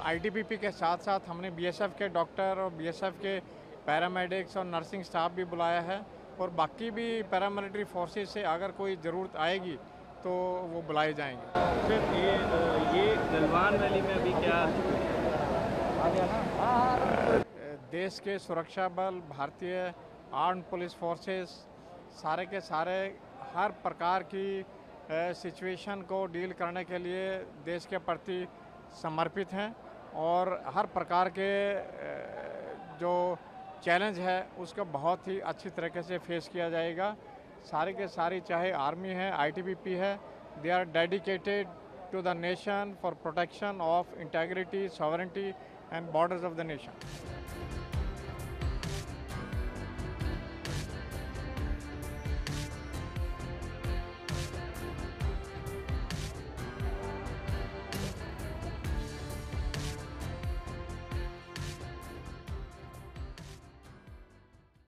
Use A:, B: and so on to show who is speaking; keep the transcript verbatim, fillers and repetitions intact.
A: ITBP के साथ साथ हमने बीएसएफ के डॉक्टर और बीएसएफ के पैरामेडिक्स और नर्सिंग स्टाफ भी बुलाया है और बाकी भी पैरामिलिट्री फोर्सेस से अगर कोई ज़रूरत आएगी तो वो बुलाए जाएंगे।
B: सर ये ये गलवान वैली में अभी क्या
A: देश के सुरक्षा बल, भारतीय आर्म पुलिस फोर्सेस सारे के सारे हर प्रकार की सिचुएशन को डील करने के लिए देश के प्रति समर्पित हैं और हर प्रकार के जो चैलेंज है उसको बहुत ही अच्छी तरीके से फेस किया जाएगा। सारे के सारी चाहे आर्मी है, आईटीबीपी है, they are dedicated to the nation for protection of integrity, sovereignty and borders of the nation.